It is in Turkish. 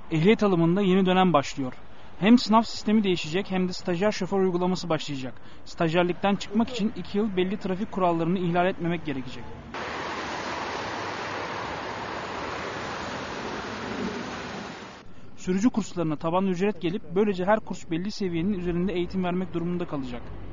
Ehliyet alımında yeni dönem başlıyor. Hem sınav sistemi değişecek hem de stajyer şoför uygulaması başlayacak. Stajyerlikten çıkmak için 2 yıl belli trafik kurallarını ihlal etmemek gerekecek. Sürücü kurslarına taban ücret gelip böylece her kurs belli seviyenin üzerinde eğitim vermek durumunda kalacak.